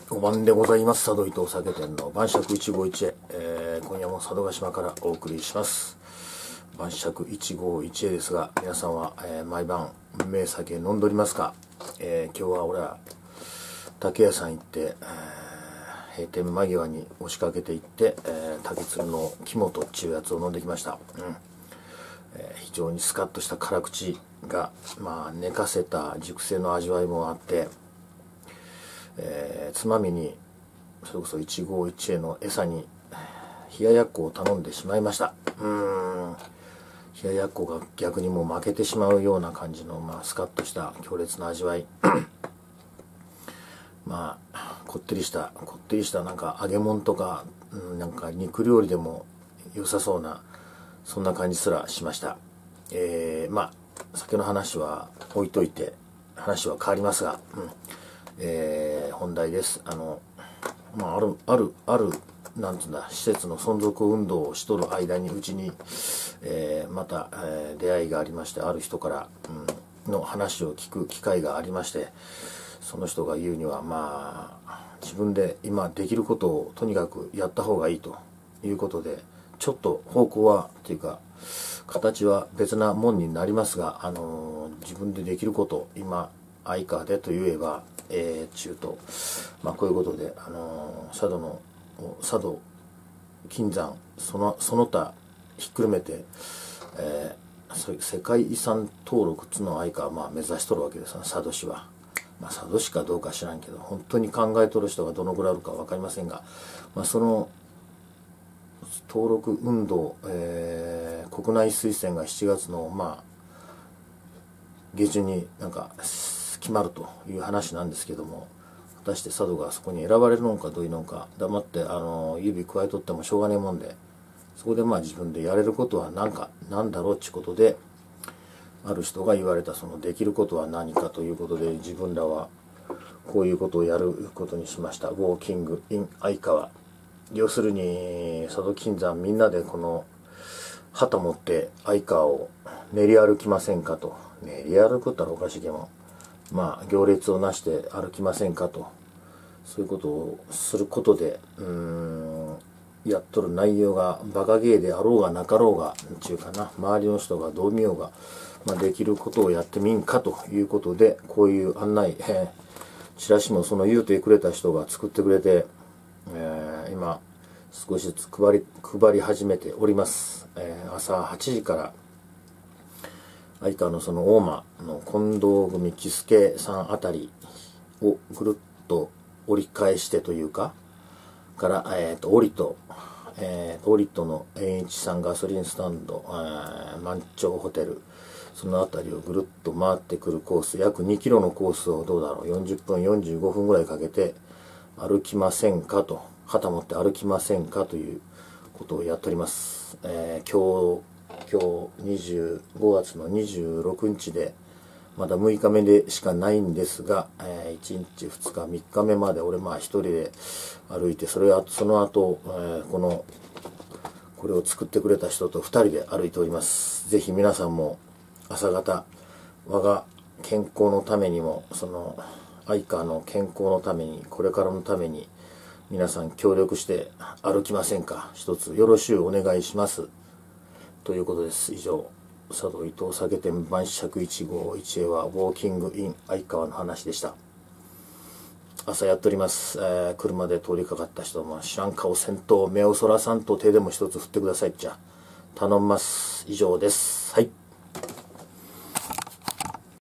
5番でございます。佐渡伊藤酒店の晩酌151へ、今夜も佐渡島からお送りします。晩酌151へですが、皆さんは、毎晩名酒飲んでおりますか？今日は俺は竹屋さん行って、閉店間際に押しかけて行って、竹鶴の肝とっちゅうやつを飲んできました。非常にスカッとした辛口が、寝かせた熟成の味わいもあって、つまみにそれこそ151への餌に冷ややっこを頼んでしまいました。冷ややっこが逆にもう負けてしまうような感じの、スカッとした強烈な味わいこってりしたなんか揚げ物とか、なんか肉料理でも良さそうな、そんな感じすらしました。酒の話は置いといて話は変わりますが、本題です。なんつうんだ、施設の存続運動をしとる間にうちに、また、出会いがありまして、ある人から、の話を聞く機会がありまして、その人が言うには自分で今できることをとにかくやった方がいいということで、ちょっと方向はというか形は別なもんになりますが、自分でできること今相川でと言えばこういうことで、佐渡金山その他ひっくるめて、世界遺産登録つの相川目指しとるわけです佐渡市は。佐渡市かどうか知らんけど、本当に考えとる人がどのぐらいあるか分かりませんが、その登録運動、国内推薦が7月の下旬になんか決まるという話なんですけども、果たして佐渡がそこに選ばれるのかどういうのか、黙って指加えとってもしょうがねえもんで、そこで自分でやれることはなんだろうってことで、ある人が言われたそのできることは何かということで、自分らはこういうことをやることにしました。ウォーキング in 相川。要するに佐渡金山みんなでこの旗持って相川を練り歩きませんかと。練り歩くったらおかしいけども、行列をなして歩きませんかと。そういうことをすることで、やっとる内容がバカ芸であろうがなかろうがっていうかな、周りの人がどう見ようが、できることをやってみんかということで、こういう案内、チラシもその言うてくれた人が作ってくれて、今少しずつ配り始めております。朝8時から相川のその大間の近藤組喜助さんあたりをぐるっと折り返してというかからオリトの円一さんガソリンスタンド、満潮ホテル、その辺りをぐるっと回ってくるコース、約2キロのコースをどうだろう、40分45分ぐらいかけて歩きませんかと、旗持って歩きませんかということをやっております。今日5月の26日でまだ6日目でしかないんですが、1日2日3日目まで俺一人で歩いて、その後、これを作ってくれた人と2人で歩いております。ぜひ皆さんも朝方、我が健康のためにも、その相川の健康のために、これからのために皆さん協力して歩きませんか。一つよろしゅうお願いしますということです。以上、佐渡伊藤酒店晩酌151へはウォーキングイン相川の話でした。朝やっております。車で通りかかった人も知らん顔せんと目をそらさんと手でも一つ振ってくださいっちゃ頼みます。以上です。はい。